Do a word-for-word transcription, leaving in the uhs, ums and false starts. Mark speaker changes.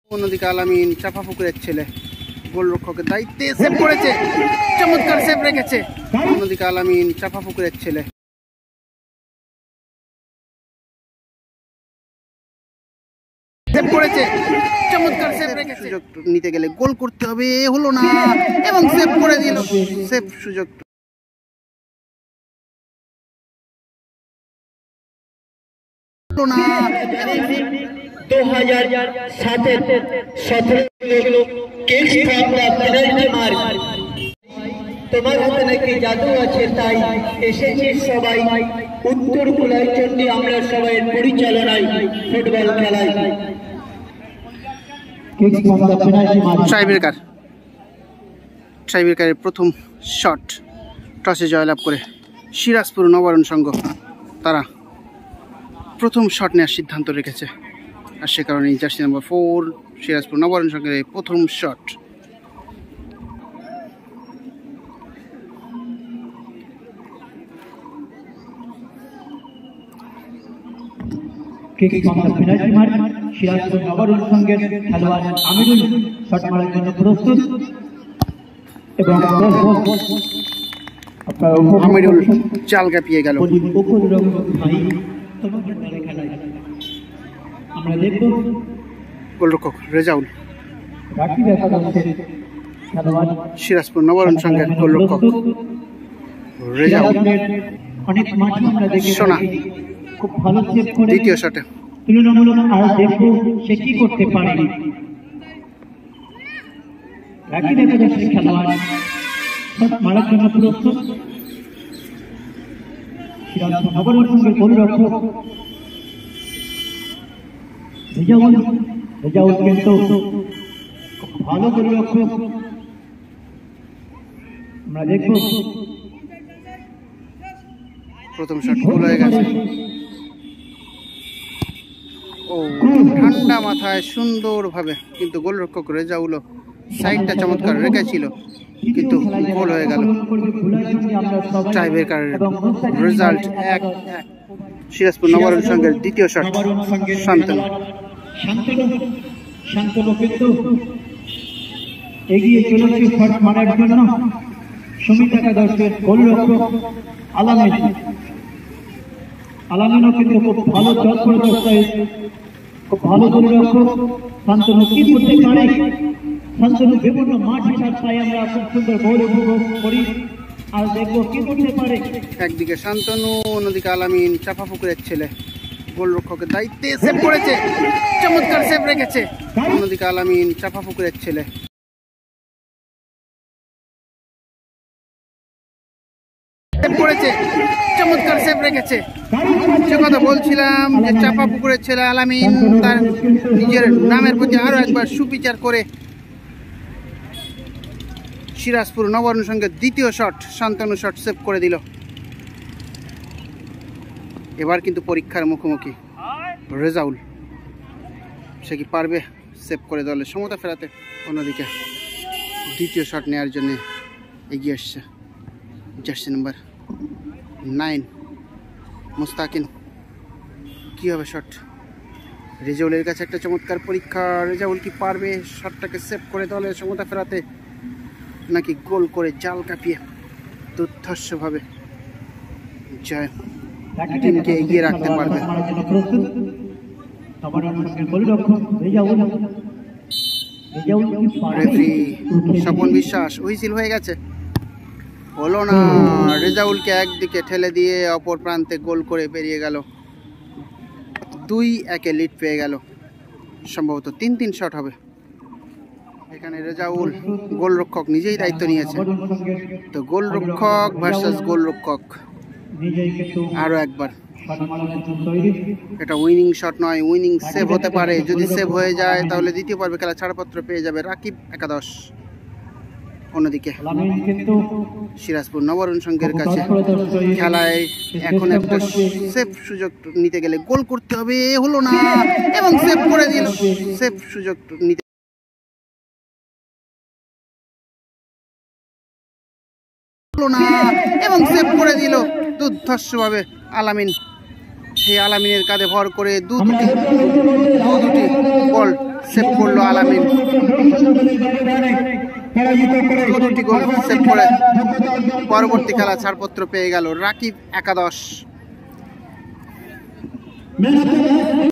Speaker 1: অন্যদিকে আলামিন চাপা পুকুরের ছেলে গোলরক্ষকের দায়িত্বে সেভ করেছে, চমৎকার সেভ রেখেছে। অন্যদিকে আলামিন চাপা পুকুরের ছেলে সেভ করেছে, চমৎকার সেভ রেখেছে। সুযোগ নিতে গেলে গোল করতে হবে, হলো না এবং সেভ করে দিল। সেভ সুযোগ না।
Speaker 2: दो हजार सात सत्रह kings from the penalty mark তোমার হাতে নাকি জাদু আছে, তাই এসেছি সবাই উত্তর কুলার জন্য আমরা সবাই পরিচালনায় ফুটবল খেলাই। Kings from the penalty mark
Speaker 1: tiebreaker ট্রাইব্রেকারের প্রথম শট টসে জয়লাভ করে সিরাজপুর নবারণ সংঘ তারা প্রথম শট নেওয়ার সিদ্ধান্ত রেখেছে, আর সে কারণে jersey number four Sirajpur Nabarun সংঘের প্রথম shot.
Speaker 2: Kings from the penalty mark Sirajpur Nabarun সংঘের খেলোয়াড় আমিরুল শট মারার জন্য প্রস্তুত এবং
Speaker 1: আমিরুল চাল কাঁপিয়ে গেল।
Speaker 2: আমরা দেখব
Speaker 1: গোলরক্ষক রেজাউল সিরাজপুর নবারণ সংঘের গোলরক্ষক রেজাউল
Speaker 2: অনেক মাঠে আমরা দেখি
Speaker 1: সোনা
Speaker 2: খুব ভালো সেভ করে
Speaker 1: দ্বিতীয় শটে
Speaker 2: তুলনামূলক আর দেখব সে কি করতে পারে। রাখি দেখা যাচ্ছে খেলোয়াড় শট মারার জন্য প্রস্তুত সিরাজপুর নবারণ সংঘের গোলরক্ষক রেজাউল। রেজাউল কিন্তু ভালো গোলরক্ষক, আমরা দেখব
Speaker 1: প্রথম শট গোল হয়ে গেছে। ও ঠান্ডা মাথায় সুন্দরভাবে, কিন্তু গোলরক্ষক রেজাউলও সাইডটা চমৎকার রেখেছিল, কিন্তু গোল হয়ে গেল। টাইব্রেকার রেজাল্ট এক এক। সিরাজপুর নবারণ সংঘের দ্বিতীয় শট শান্তনু
Speaker 2: শান্তনু শান্তনু কিন্তু এগিয়ে চলেছে শট মারার জন্য। সুমিত একাদশের গোলরক্ষক আলামিন আলামিনও কিন্তু খুব ভালো জল প্রদর্শন, খুব ভালো গোলরক্ষক। শান্তনু কি করতে পারে? শান্তনু বিভিন্ন মাঠে তাই আমরা খুব সুন্দর গোল উপভোগ করি, আর দেখবো কি করতে পারে।
Speaker 1: একদিকে শান্তনু, অন্যদিকে আলামিন চাপা পুকুরের ছেলে গোলরক্ষকের দায়িত্বে সেভ করেছে, চমৎকার সেভ রেখেছে। অন্যদিকে আলামিন চাপা পুকুরের ছেলে সেভ করেছে, চমৎকার সেভ রেখেছে। যে কথা বলছিলাম যে চাপা পুকুরের ছেলে আলামিন তার নিজের নামের প্রতি আরো একবার সুবিচার করে সিরাজপুর নবারণ সংঘের দ্বিতীয় শট শান্তনু শট সেভ করে দিল। এবার কিন্তু পরীক্ষার মুখোমুখি রেজাউল, সে কি পারবে সেভ করে দলের সমতা ফেরাতে? অন্যদিকে দ্বিতীয় শট নেওয়ার জন্য এগিয়ে আসছে জার্সি নাম্বার নাইন মুস্তাকিন। কি হবে শট? রেজাউলের কাছে একটা চমৎকার পরীক্ষা, রেজাউল কি পারবে শটটাকে সেভ করে দলের সমতা ফেরাতে, নাকি গোল করে জাল কাঁপিয়ে দুর্ধর্ষভাবে জয় টিমকে এগিয়ে রাখতে পারবে? রেফারি স্বপন বিশ্বাস হুইসেল হয়ে গেছে, হলো না। রেজাউলকে একদিকে ঠেলে দিয়ে অপর প্রান্তে গোল করে বেরিয়ে গেল, দুই একে লিড পেয়ে গেল। সম্ভবত তিন তিন শট হবে। এখানে রেজাউল গোলরক্ষক নিজেই দায়িত্ব নিয়েছে, তো গোলরক্ষক ভার্সাস গোলরক্ষক আরো একবার। এটা উইনিং শট নয়, উইনিং সেভ হতে পারে। যদি সেভ হয়ে যায় তাহলে দ্বিতীয় পর্বে খেলা ছাড়পত্র পেয়ে যাবে রাকিব একাদশ। অন্যদিকে সিরাজপুর নবারণ সংঘের কাছে খেলায় এখন একটা সেভ সুযোগ নিতে গেলে গোল করতে হবে, হলো না এবং সেভ করে দিল। সেভ সুযোগ নিতে হলো না এবং সেভ করে দিল দুর্ধর্ষভাবে আলামিন। সেই আলামিনের কাঁধে ভর করে দু দুটি দু দুটি বল সেভ করলো আলামিন, দুটি গোল সেভ করে পরবর্তী খেলা ছাড়পত্র পেয়ে গেল রাকিব একাদশ।